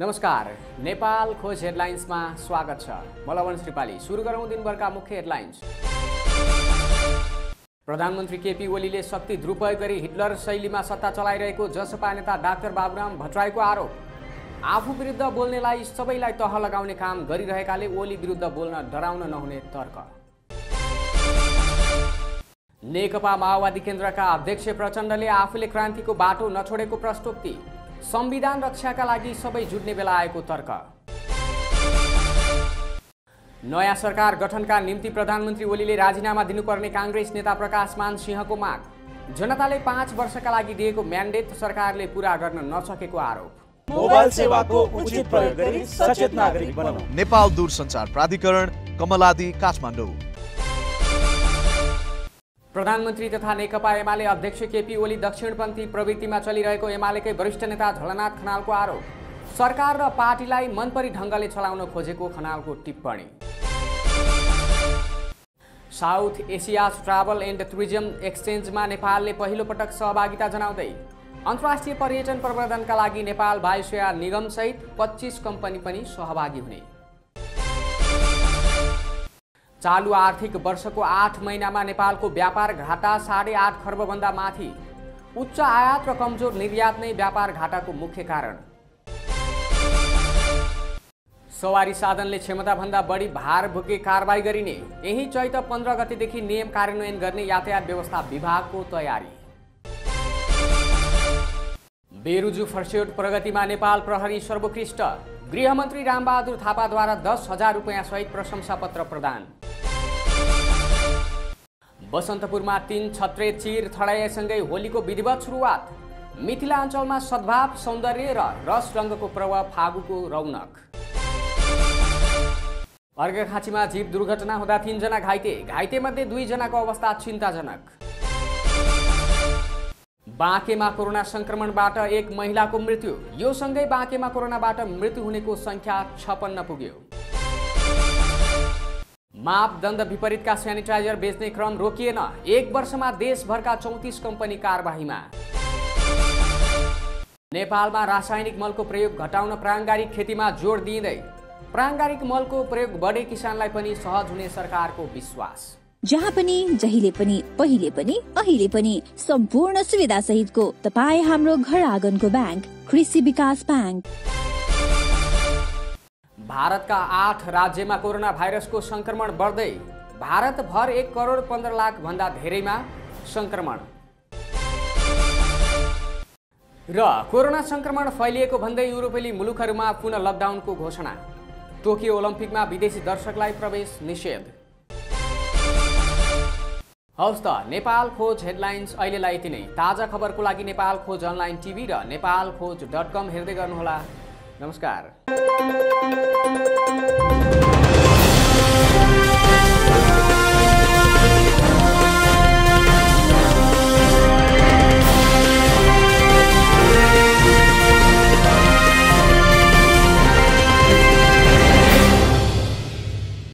नमस्कार, नेपाल खोज हेडलाइन्समा स्वागत छ। म लवन श्रीपाली। सुरु गरौँ दिनभरका मुख्य हेडलाइन्स। प्रधानमन्त्री केपी ओलीले शक्ति दुरुपयोग गरी हिटलर शैलीमा सत्ता चलाइरहेको जसपा नेता डाक्टर बाबुराम भट्टराईको आरोप। आफू विरुद्ध बोल्नेलाई सबैलाई तह लगाउने काम गरिरहेकाले ओली विरुद्ध बोल्न डराउन नहुने तर्क। नेकपा माओवादी केन्द्रका अध्यक्ष प्रचण्डले आफूले क्रान्तिको बाटो नछोडेको प्रस्तुति। संविधान रक्षाका लागि सबै जुट्ने बेला आएको तर्क। नयाँ सरकार गठनका निम्ति प्रधानमन्त्री ओलीले राजीनामा दिनुपर्ने कांग्रेस नेता प्रकाश मान सिंहको माग। जनताले 5 वर्षका लागि दिएको म्यान्डेट सरकारले पूरा गर्न नसकेको आरोप। मोबाइल सेवाको उचित प्रयोग गरी सचेत नागरिक बनाऊ। नेपाल दूरसञ्चार प्राधिकरण, कमलादी, काठमाडौँ। प्रधानमन्त्री तथा नेकपा एमाले अध्यक्ष केपी ओली दक्षिणपन्थी प्रवृत्तिमा चलिरहेको एमालेकै वरिष्ठ नेता झलनाथ खनालको आरोप। सरकार र पार्टीलाई मनपरी ढङ्गले चलाउन खोजेको खनालको टिप्पणी। South Asia travel and tourism एक्सचेन्जमा नेपालले पहिलो पटक सहभागिता जनाउँदै अन्तर्राष्ट्रिय पर्यटन प्रवर्धनका लागि नेपाल वायुसेवा निगमसहित 25 कम्पनी पनि सहभागी हुने। चालु आर्थिक वर्षको 8 महिनामा नेपालको व्यापार घाटा 8.5 खर्बभन्दा माथि। उच्च आयात र कमजोर निर्यात नै व्यापार घाटाको मुख्य कारण। सवारी साधनले क्षमताभन्दा बढी भार बोके कारबाही गरिने। यही चैत 15 गतेदेखि नियम कार्यान्वयन गर्ने यातायात व्यवस्था विभागको तयारी। बेरुजु फर्स्योट प्रगतिमा नेपाल प्रहरी सर्वोत्कृष्ट। गृहमन्त्री रामबहादुर थापाद्वारा 10,000 रुपैयाँ सहित प्रशंसापत्र प्रदान। बसन्तपुरमा 3 छत्रे चिर थडाइसँगै होलीको विधिवत सुरुवात। मिथिलाञ्चलमा सद्भाव, सौन्दर्य र रस रङ्गको प्रभाव, फागुको रौनक। अर्घाखाँचीमा जीव दुर्घटना हुँदा 3 जना घाइते। घाइतेमध्ये 2 जनाको अवस्था चिन्ताजनक। बाँकेमा कोरोना संक्रमणबाट 1 महिलाको मृत्यु। यो सँगै बाँकेमा कोरोनाबाट मृत्यु हुनेको संख्या 56 पुग्यो। मापदण्ड विपरीतका स्यानिटाइजर बेच्ने क्रम रोकिएन। 1 वर्षमा देशभरका 34 कम्पनी कारबाहीमा। नेपालमा रासायनिक मलको प्रयोग घटाउन प्राङ्गारिक खेतीमा जोड दिँदै प्राङ्गारिक मलको प्रयोग बढे किसानलाई पनि सहज हुने सरकारको विश्वास। जहाँ पनि, जहिले पनि, पहिले पनि, अहिले पनि सम्पूर्ण सुविधा सहितको तपाईँ हाम्रो घर आँगनको ब्याङ्क कृषि विकास ब्याङ्क। भारतका 8 राज्यमा कोरोना भाइरसको संक्रमण बढ्दै। भारतभर 1 करोड 15 लाख भन्दा धेरैमा संक्रमण। र कोरोना संक्रमण फैलिएको भन्दै युरोपेली मुलुकहरूमा पुनः लकडाउनको घोषणा। टोकियो ओलम्पिकमा विदेशी दर्शकलाई प्रवेश निषेध। हवस् त, नेपाल खोज हेडलाइन्स अहिलेलाई यति नै। ताजा खबरको लागि नेपाल खोज अनलाइन टिभी र नेपालखोज.com हेर्दै गर्नुहोला। नमस्कार।